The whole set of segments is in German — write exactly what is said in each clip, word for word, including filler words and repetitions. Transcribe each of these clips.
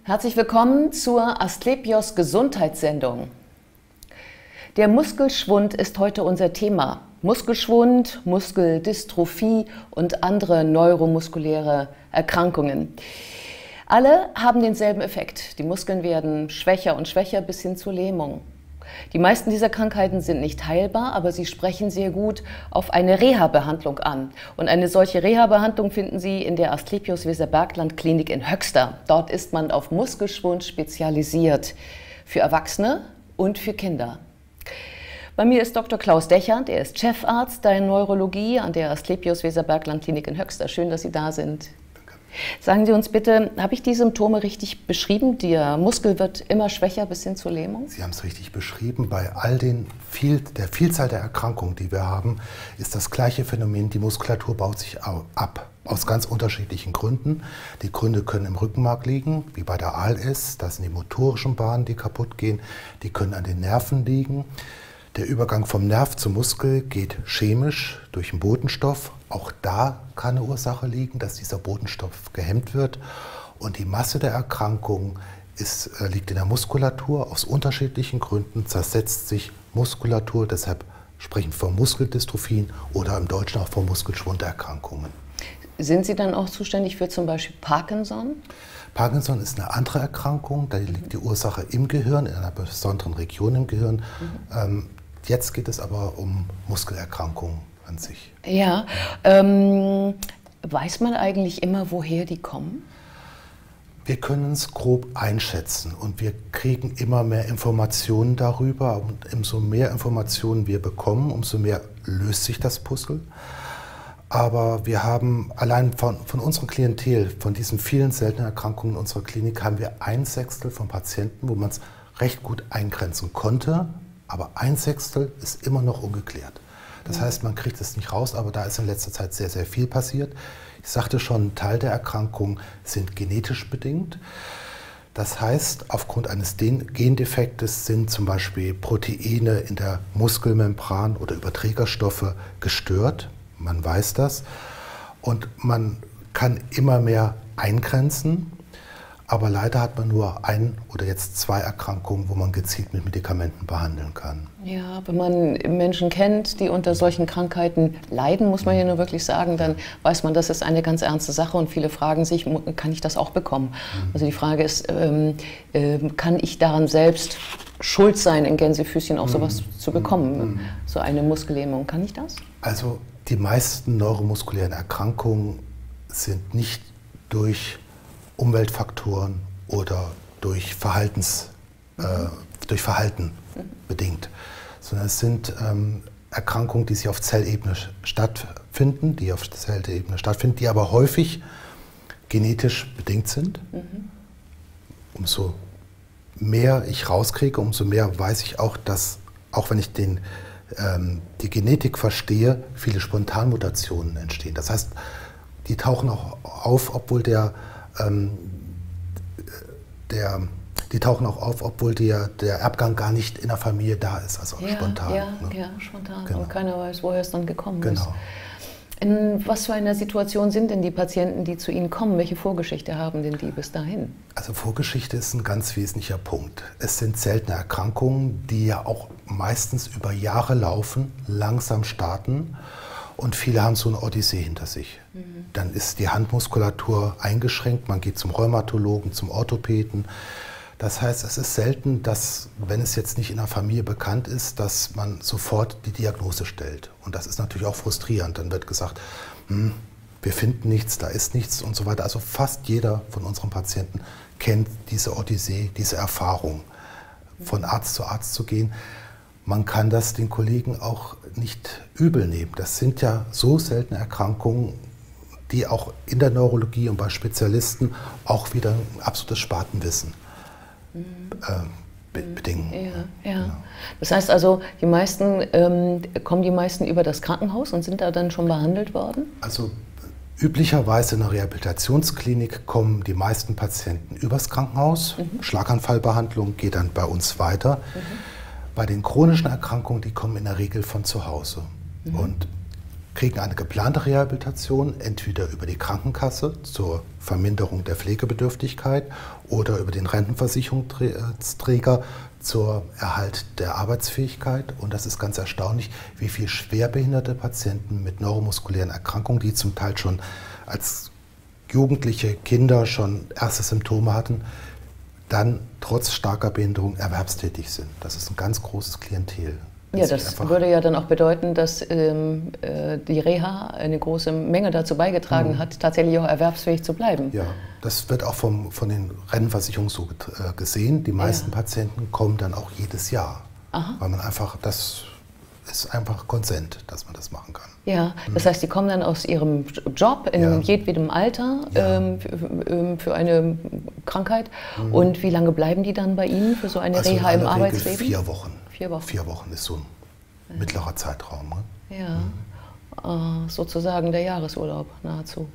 Herzlich willkommen zur Asklepios Gesundheitssendung. Der Muskelschwund ist heute unser Thema. Muskelschwund, Muskeldystrophie und andere neuromuskuläre Erkrankungen. Alle haben denselben Effekt. Die Muskeln werden schwächer und schwächer bis hin zur Lähmung. Die meisten dieser Krankheiten sind nicht heilbar, aber sie sprechen sehr gut auf eine Reha-Behandlung an. Und eine solche Reha-Behandlung finden Sie in der Asklepios Weserbergland Klinik in Höxter. Dort ist man auf Muskelschwund spezialisiert, für Erwachsene und für Kinder. Bei mir ist Doktor Klaus Dechand, er ist Chefarzt der Neurologie an der Asklepios Weserbergland Klinik in Höxter. Schön, dass Sie da sind. Sagen Sie uns bitte, habe ich die Symptome richtig beschrieben? Der Muskel wird immer schwächer bis hin zur Lähmung? Sie haben es richtig beschrieben. Bei all den viel, der Vielzahl der Erkrankungen, die wir haben, ist das gleiche Phänomen. Die Muskulatur baut sich ab. Aus ganz unterschiedlichen Gründen. Die Gründe können im Rückenmark liegen, wie bei der A L S. Das sind die motorischen Bahnen, die kaputt gehen. Die können an den Nerven liegen. Der Übergang vom Nerv zum Muskel geht chemisch durch den Botenstoff. Auch da kann eine Ursache liegen, dass dieser Botenstoff gehemmt wird. Und die Masse der Erkrankung ist, liegt in der Muskulatur. Aus unterschiedlichen Gründen zersetzt sich Muskulatur. Deshalb sprechen wir von Muskeldystrophien oder im Deutschen auch von Muskelschwunderkrankungen. Sind Sie dann auch zuständig für zum Beispiel Parkinson? Parkinson ist eine andere Erkrankung. Da liegt die Ursache im Gehirn, in einer besonderen Region im Gehirn. Mhm. Ähm, Jetzt geht es aber um Muskelerkrankungen an sich. Ja, ähm, weiß man eigentlich immer, woher die kommen? Wir können es grob einschätzen und wir kriegen immer mehr Informationen darüber. Und umso mehr Informationen wir bekommen, umso mehr löst sich das Puzzle. Aber wir haben allein von, von unserer Klientel, von diesen vielen seltenen Erkrankungen in unserer Klinik, haben wir ein Sechstel von Patienten, wo man es recht gut eingrenzen konnte. Aber ein Sechstel ist immer noch ungeklärt. Das heißt, man kriegt es nicht raus, aber da ist in letzter Zeit sehr, sehr viel passiert. Ich sagte schon, ein Teil der Erkrankungen sind genetisch bedingt. Das heißt, aufgrund eines Gendefektes sind zum Beispiel Proteine in der Muskelmembran oder Überträgerstoffe gestört. Man weiß das. Und man kann immer mehr eingrenzen. Aber leider hat man nur ein oder jetzt zwei Erkrankungen, wo man gezielt mit Medikamenten behandeln kann. Ja, wenn man Menschen kennt, die unter solchen Krankheiten leiden, muss man ja nur wirklich sagen, dann weiß man, das ist eine ganz ernste Sache und viele fragen sich, kann ich das auch bekommen? Also die Frage ist, ähm, äh, kann ich daran selbst schuld sein, in Gänsefüßchen auch sowas zu bekommen, so eine Muskellähmung? Kann ich das? Also die meisten neuromuskulären Erkrankungen sind nicht durch Umweltfaktoren oder durch, Verhaltens, äh, durch Verhalten bedingt, sondern es sind ähm, Erkrankungen, die sich auf Zellebene stattfinden, die auf Zellebene stattfinden, die aber häufig genetisch bedingt sind. Mhm. Umso mehr ich rauskriege, umso mehr weiß ich auch, dass, auch wenn ich den, ähm, die Genetik verstehe, viele Spontanmutationen entstehen. Das heißt, die tauchen auch auf, obwohl der Ähm, der, die tauchen auch auf, obwohl der, der Erbgang gar nicht in der Familie da ist, also ja, spontan. Ja, ne? ja, spontan. Genau. Und keiner weiß, woher es dann gekommen genau. ist. In was für einer Situation sind denn die Patienten, die zu Ihnen kommen? Welche Vorgeschichte haben denn die bis dahin? Also Vorgeschichte ist ein ganz wesentlicher Punkt. Es sind seltene Erkrankungen, die ja auch meistens über Jahre laufen, langsam starten. Und viele haben so eine Odyssee hinter sich. Mhm. Dann ist die Handmuskulatur eingeschränkt, man geht zum Rheumatologen, zum Orthopäden. Das heißt, es ist selten, dass, wenn es jetzt nicht in der Familie bekannt ist, dass man sofort die Diagnose stellt. Und das ist natürlich auch frustrierend. Dann wird gesagt, hm, wir finden nichts, da ist nichts und so weiter. Also fast jeder von unseren Patienten kennt diese Odyssee, diese Erfahrung, von Arzt zu Arzt zu gehen. Man kann das den Kollegen auch nicht übel nehmen. Das sind ja so seltene Erkrankungen, die auch in der Neurologie und bei Spezialisten auch wieder ein absolutes Spatenwissen mhm. äh, be bedingen. Ja, ja. Genau. Das heißt also, die meisten, ähm, kommen die meisten über das Krankenhaus und sind da dann schon behandelt worden? Also üblicherweise in der Rehabilitationsklinik kommen die meisten Patienten übers Krankenhaus. Mhm. Schlaganfallbehandlung geht dann bei uns weiter. Mhm. Bei den chronischen Erkrankungen, die kommen in der Regel von zu Hause. Mhm. Und kriegen eine geplante Rehabilitation, entweder über die Krankenkasse zur Verminderung der Pflegebedürftigkeit oder über den Rentenversicherungsträger zur Erhalt der Arbeitsfähigkeit. Und das ist ganz erstaunlich, wie viele schwerbehinderte Patienten mit neuromuskulären Erkrankungen, die zum Teil schon als jugendliche Kinder schon erste Symptome hatten, dann trotz starker Behinderung erwerbstätig sind. Das ist ein ganz großes Klientel. Ja, das würde ja dann auch bedeuten, dass ähm, äh, die Reha eine große Menge dazu beigetragen mhm. hat, tatsächlich auch erwerbsfähig zu bleiben. Ja, das wird auch vom, von den Rentenversicherungen so äh, gesehen. Die meisten ja. Patienten kommen dann auch jedes Jahr, Aha. weil man einfach, das ist einfach Konsent, dass man das machen kann. Ja, das heißt, die kommen dann aus ihrem Job in ja. jedwedem Alter ja. ähm, für, für eine Krankheit. Mhm. Und wie lange bleiben die dann bei Ihnen für so eine also Reha in im aller Arbeitsleben? Regel vier Wochen. Vier Wochen. Vier Wochen ist so ein ja. mittlerer Zeitraum. Ne? Ja, mhm. äh, sozusagen der Jahresurlaub nahezu.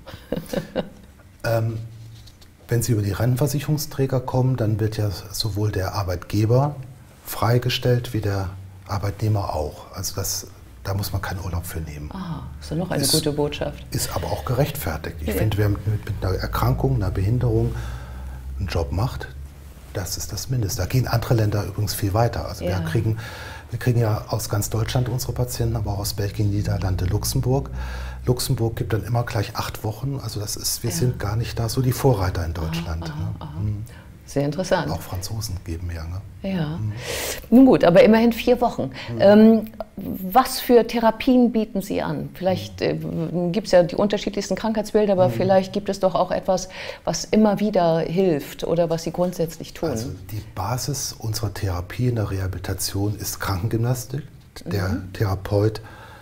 ähm, wenn Sie über die Rentenversicherungsträger kommen, dann wird ja sowohl der Arbeitgeber freigestellt wie der Arbeitnehmer auch. Also das, da muss man keinen Urlaub für nehmen. Aha, ist ja noch eine ist, gute Botschaft. Ist aber auch gerechtfertigt. Ich ja. finde, wer mit, mit einer Erkrankung, einer Behinderung einen Job macht, das ist das Mindeste. Da gehen andere Länder übrigens viel weiter. Also ja. wir, kriegen, wir kriegen ja aus ganz Deutschland unsere Patienten, aber auch aus Belgien, Niederlande, Luxemburg. Luxemburg gibt dann immer gleich acht Wochen. Also das ist, wir ja. sind gar nicht da so die Vorreiter in Deutschland. Aha, aha, ne? aha. Sehr interessant. Auch Franzosen geben ja. Ne? Ja. Mhm. Nun gut, aber immerhin vier Wochen. Mhm. Ähm, was für Therapien bieten Sie an? Vielleicht äh, gibt es ja die unterschiedlichsten Krankheitsbilder, aber mhm. vielleicht gibt es doch auch etwas, was immer wieder hilft oder was Sie grundsätzlich tun. Also die Basis unserer Therapie in der Rehabilitation ist Krankengymnastik. Mhm. Der Therapeut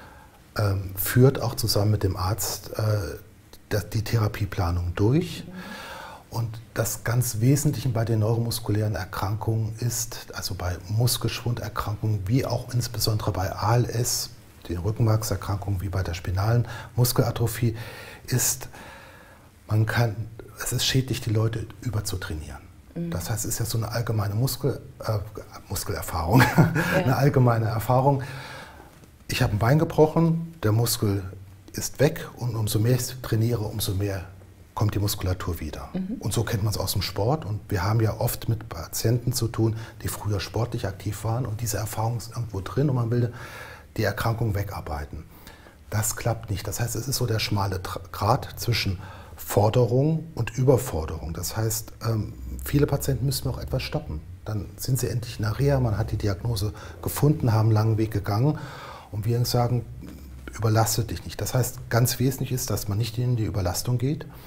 ähm, führt auch zusammen mit dem Arzt äh, die Therapieplanung durch. Mhm. Und das ganz Wesentliche bei den neuromuskulären Erkrankungen ist, also bei Muskelschwunderkrankungen, wie auch insbesondere bei A L S, den Rückenmarkserkrankungen wie bei der spinalen Muskelatrophie, ist, man kann, es ist schädlich, die Leute überzutrainieren. Mhm. Das heißt, es ist ja so eine allgemeine Muskel, äh, Muskelerfahrung, ja. eine allgemeine Erfahrung. Ich habe ein Bein gebrochen, der Muskel ist weg und umso mehr ich trainiere, umso mehr kommt die Muskulatur wieder. Mhm. Und so kennt man es aus dem Sport. Und wir haben ja oft mit Patienten zu tun, die früher sportlich aktiv waren. Und diese Erfahrung ist irgendwo drin und man will die Erkrankung wegarbeiten. Das klappt nicht. Das heißt, es ist so der schmale Grat zwischen Forderung und Überforderung. Das heißt, viele Patienten müssen auch etwas stoppen. Dann sind sie endlich in der Reha, man hat die Diagnose gefunden, haben einen langen Weg gegangen. Und wir sagen, überlaste dich nicht. Das heißt, ganz wesentlich ist, dass man nicht in die Überlastung geht. Mhm.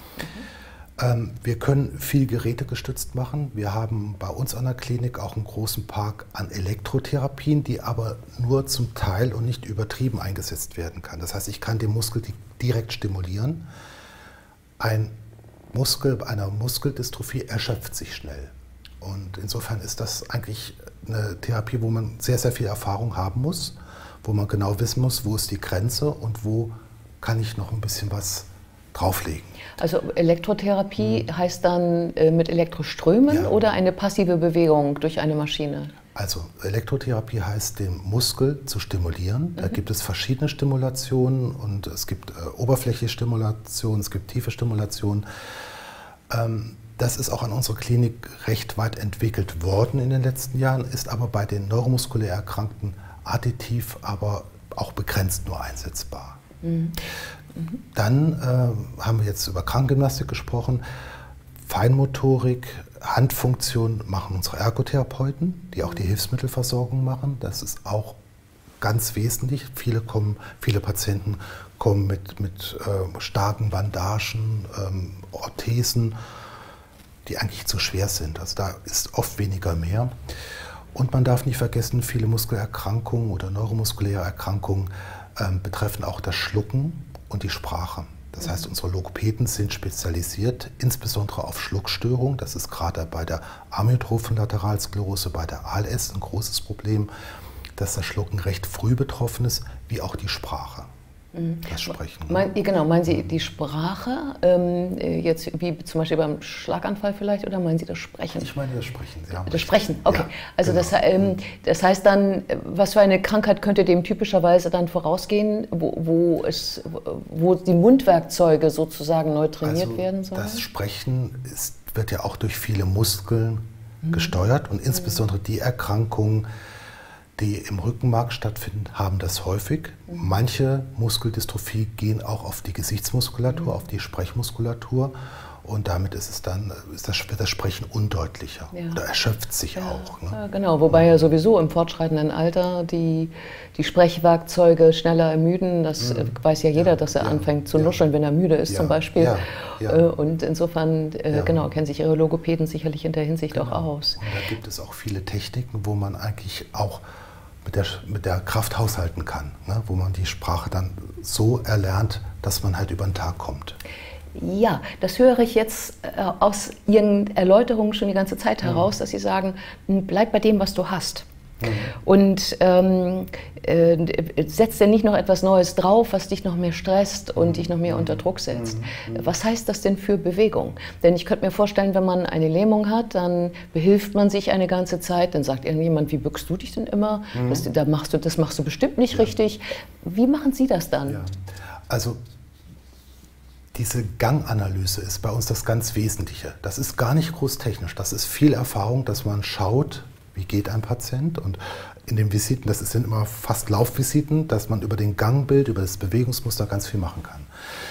Ähm, wir können viel gerätegestützt machen. Wir haben bei uns an der Klinik auch einen großen Park an Elektrotherapien, die aber nur zum Teil und nicht übertrieben eingesetzt werden kann. Das heißt, ich kann den Muskel direkt stimulieren. Ein Muskel bei einer Muskeldystrophie erschöpft sich schnell. Und insofern ist das eigentlich eine Therapie, wo man sehr, sehr viel Erfahrung haben muss, wo man genau wissen muss, wo ist die Grenze und wo kann ich noch ein bisschen was drauflegen. Also Elektrotherapie mhm. heißt dann äh, mit Elektroströmen ja. oder eine passive Bewegung durch eine Maschine? Also Elektrotherapie heißt, den Muskel zu stimulieren. Mhm. Da gibt es verschiedene Stimulationen und es gibt äh, oberflächliche Stimulation, es gibt tiefe Stimulation. Ähm, das ist auch an unserer Klinik recht weit entwickelt worden in den letzten Jahren, ist aber bei den neuromuskulär Erkrankten additiv, aber auch begrenzt nur einsetzbar. Mhm. Mhm. Dann äh, haben wir jetzt über Krankengymnastik gesprochen. Feinmotorik, Handfunktion machen unsere Ergotherapeuten, die auch die Hilfsmittelversorgung machen. Das ist auch ganz wesentlich. Viele, kommen, viele Patienten kommen mit, mit äh, starken Bandagen, ähm, Orthesen, die eigentlich zu schwer sind. Also da ist oft weniger mehr. Und man darf nicht vergessen, viele Muskelerkrankungen oder neuromuskuläre Erkrankungen ähm, betreffen auch das Schlucken und die Sprache. Das heißt, unsere Logopäden sind spezialisiert, insbesondere auf Schluckstörungen. Das ist gerade bei der amyotrophen Lateralsklerose, bei der A L S ein großes Problem, dass das Schlucken recht früh betroffen ist, wie auch die Sprache. das Sprechen. Ne? Mein, genau, meinen Sie die Sprache, ähm, jetzt wie zum Beispiel beim Schlaganfall vielleicht, oder meinen Sie das Sprechen? Ich meine das Sprechen, Sie haben Das recht. Sprechen, okay. Ja, also genau. das, ähm, das heißt dann, was für eine Krankheit könnte dem typischerweise dann vorausgehen, wo, wo, es, wo die Mundwerkzeuge sozusagen neu trainiert also werden sollen? Das Sprechen ist, wird ja auch durch viele Muskeln mhm. gesteuert und insbesondere die Erkrankungen, die im Rückenmark stattfinden, haben das häufig. Mhm. Manche Muskeldystrophie gehen auch auf die Gesichtsmuskulatur, mhm. auf die Sprechmuskulatur. Und damit ist es dann, ist das, wird das Sprechen undeutlicher ja. oder erschöpft sich ja. auch. Ne? Ja, genau, wobei ja sowieso im fortschreitenden Alter die, die Sprechwerkzeuge schneller ermüden. Das mhm. weiß ja jeder, dass er ja. anfängt zu ja. nuscheln, wenn er müde ist ja. zum Beispiel. Ja. Ja. Und insofern äh, ja. genau, kennen sich ihre Logopäden sicherlich in der Hinsicht genau. auch aus. Und da gibt es auch viele Techniken, wo man eigentlich auch mit der, mit der Kraft haushalten kann, ne? Wo man die Sprache dann so erlernt, dass man halt über den Tag kommt. Ja, das höre ich jetzt äh, aus Ihren Erläuterungen schon die ganze Zeit heraus, mhm. dass Sie sagen, bleib bei dem, was du hast. Mhm. Und ähm, äh, setz dir nicht noch etwas Neues drauf, was dich noch mehr stresst und mhm. dich noch mehr mhm. unter Druck setzt. Mhm. Was heißt das denn für Bewegung? Denn ich könnte mir vorstellen, wenn man eine Lähmung hat, dann behilft man sich eine ganze Zeit, dann sagt irgendjemand, wie bückst du dich denn immer? Mhm. Das, da machst du, das machst du bestimmt nicht ja. richtig. Wie machen Sie das dann? Ja. Also diese Ganganalyse ist bei uns das ganz Wesentliche. Das ist gar nicht groß technisch, das ist viel Erfahrung, dass man schaut, wie geht ein Patient, und in den Visiten, das sind immer fast Laufvisiten, dass man über den Gangbild, über das Bewegungsmuster ganz viel machen kann.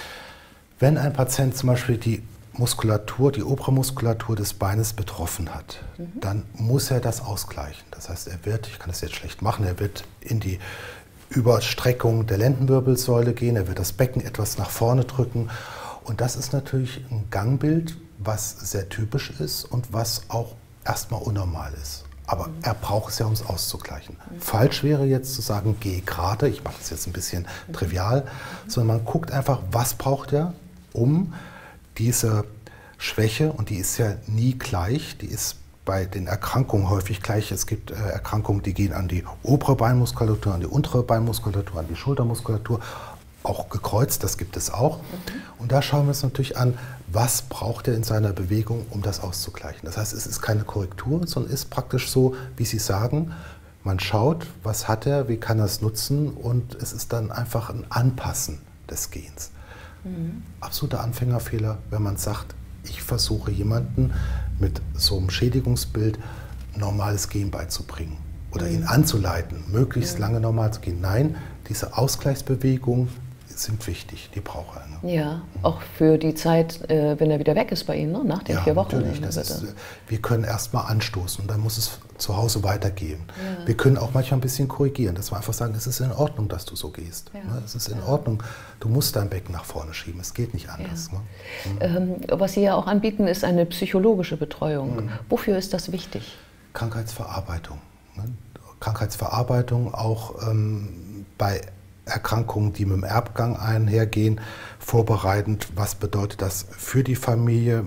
Wenn ein Patient zum Beispiel die Muskulatur, die obere Muskulatur des Beines betroffen hat, mhm. dann muss er das ausgleichen. Das heißt, er wird, ich kann das jetzt schlecht machen, er wird in die Überstreckung der Lendenwirbelsäule gehen, er wird das Becken etwas nach vorne drücken, und das ist natürlich ein Gangbild, was sehr typisch ist und was auch erstmal unnormal ist. Aber mhm. er braucht es ja, um es auszugleichen. Mhm. Falsch wäre jetzt zu sagen, geh gerade, ich mache das jetzt ein bisschen mhm. trivial, mhm. sondern man guckt einfach, was braucht er, um diese Schwäche, und die ist ja nie gleich, die ist bei den Erkrankungen häufig gleich. Es gibt äh, Erkrankungen, die gehen an die obere Beinmuskulatur, an die untere Beinmuskulatur, an die Schultermuskulatur, auch gekreuzt, das gibt es auch. Mhm. Und da schauen wir uns natürlich an, was braucht er in seiner Bewegung, um das auszugleichen. Das heißt, es ist keine Korrektur, sondern ist praktisch so, wie Sie sagen, man schaut, was hat er, wie kann er es nutzen, und es ist dann einfach ein Anpassen des Gehens. Mhm. Absoluter Anfängerfehler, wenn man sagt, ich versuche jemanden mit so einem Schädigungsbild normales Gehen beizubringen oder mhm. ihn anzuleiten, möglichst mhm. lange normal zu gehen. Nein, diese Ausgleichsbewegungen sind wichtig, die braucht er. Ne? Ja, mhm. auch für die Zeit, äh, wenn er wieder weg ist bei Ihnen, ne? Nach den ja, vier Wochen. Natürlich, das ist, wir können erstmal anstoßen und dann muss es zu Hause weitergehen. Ja. Wir können auch manchmal ein bisschen korrigieren, dass wir einfach sagen, es ist in Ordnung, dass du so gehst. Ja. Ne? Es ist in ja. Ordnung, du musst dein Becken nach vorne schieben, es geht nicht anders. Ja. Ne? Mhm. Ähm, was Sie ja auch anbieten, ist eine psychologische Betreuung. Mhm. Wofür ist das wichtig? Krankheitsverarbeitung. Ne? Krankheitsverarbeitung auch ähm, bei Erkrankungen, die mit dem Erbgang einhergehen, vorbereitend. Was bedeutet das für die Familie?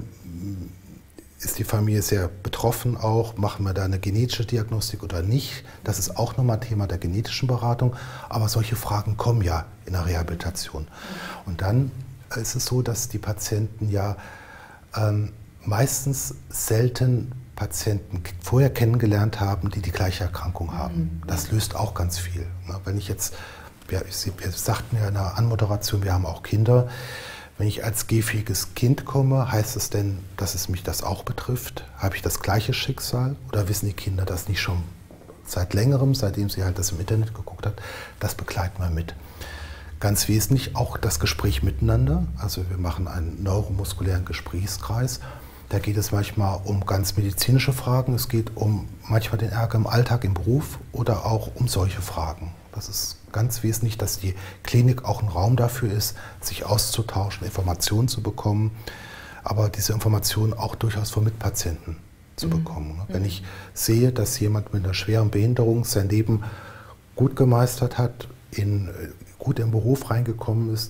Ist die Familie sehr betroffen auch? Machen wir da eine genetische Diagnostik oder nicht? Das ist auch nochmal Thema der genetischen Beratung. Aber solche Fragen kommen ja in der Rehabilitation. Und dann ist es so, dass die Patienten ja ähm, meistens selten Patienten vorher kennengelernt haben, die die gleiche Erkrankung haben. Das löst auch ganz viel. Wenn ich jetzt Wir, wir sagten ja in der Anmoderation, wir haben auch Kinder. Wenn ich als gehfähiges Kind komme, heißt es denn, dass es mich das auch betrifft? Habe ich das gleiche Schicksal? Oder wissen die Kinder das nicht schon seit längerem, seitdem sie halt das im Internet geguckt hat? Das begleiten wir mit. Ganz wesentlich auch das Gespräch miteinander. Also wir machen einen neuromuskulären Gesprächskreis. Da geht es manchmal um ganz medizinische Fragen. Es geht um manchmal den Ärger im Alltag, im Beruf oder auch um solche Fragen. Das ist ganz wesentlich, dass die Klinik auch ein Raum dafür ist, sich auszutauschen, Informationen zu bekommen, aber diese Informationen auch durchaus von Mitpatienten zu mhm. bekommen. Mhm. Wenn ich sehe, dass jemand mit einer schweren Behinderung sein Leben gut gemeistert hat, in, gut im Beruf reingekommen ist, das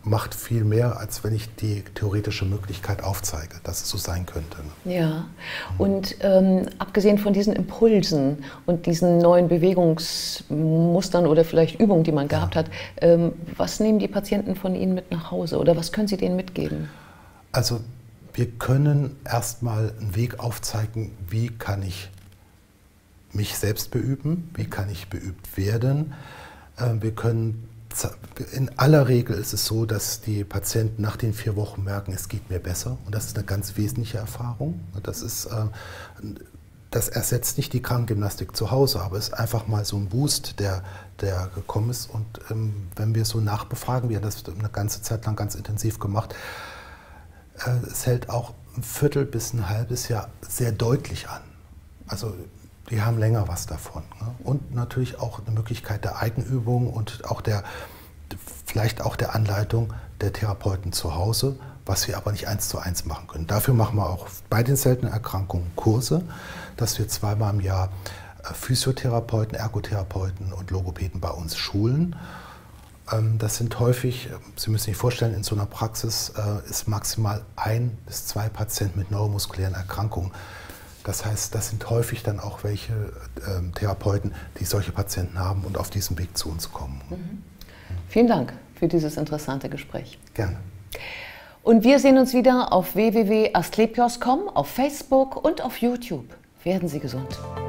macht viel mehr, als wenn ich die theoretische Möglichkeit aufzeige, dass es so sein könnte. Ja, und ähm, abgesehen von diesen Impulsen und diesen neuen Bewegungsmustern oder vielleicht Übungen, die man gehabt ja. hat, ähm, was nehmen die Patienten von Ihnen mit nach Hause oder was können Sie denen mitgeben? Also wir können erstmal einen Weg aufzeigen, wie kann ich mich selbst beüben, wie kann ich beübt werden. Äh, wir können In aller Regel ist es so, dass die Patienten nach den vier Wochen merken, es geht mir besser. Und das ist eine ganz wesentliche Erfahrung. Das ist, das ersetzt nicht die Krankengymnastik zu Hause, aber es ist einfach mal so ein Boost, der, der gekommen ist. Und wenn wir so nachbefragen, wir haben das eine ganze Zeit lang ganz intensiv gemacht, es hält auch ein Viertel bis ein halbes Jahr sehr deutlich an. Also die haben länger was davon. Ne? Und natürlich auch eine Möglichkeit der Eigenübung und auch der, vielleicht auch der Anleitung der Therapeuten zu Hause, was wir aber nicht eins zu eins machen können. Dafür machen wir auch bei den seltenen Erkrankungen Kurse, dass wir zweimal im Jahr Physiotherapeuten, Ergotherapeuten und Logopäden bei uns schulen. Das sind häufig, Sie müssen sich vorstellen, in so einer Praxis ist maximal ein bis zwei Patienten mit neuromuskulären Erkrankungen. Das heißt, das sind häufig dann auch welche äh, Therapeuten, die solche Patienten haben und auf diesem Weg zu uns kommen. Mhm. Vielen Dank für dieses interessante Gespräch. Gerne. Und wir sehen uns wieder auf w w w punkt asklepios punkt com, auf Facebook und auf YouTube. Werden Sie gesund.